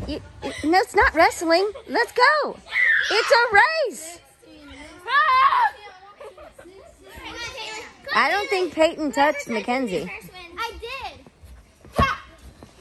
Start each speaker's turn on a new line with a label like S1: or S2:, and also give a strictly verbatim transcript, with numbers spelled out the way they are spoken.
S1: You, no, it's not wrestling. Let's go. It's a race. I don't think Peyton touched Mackenzie.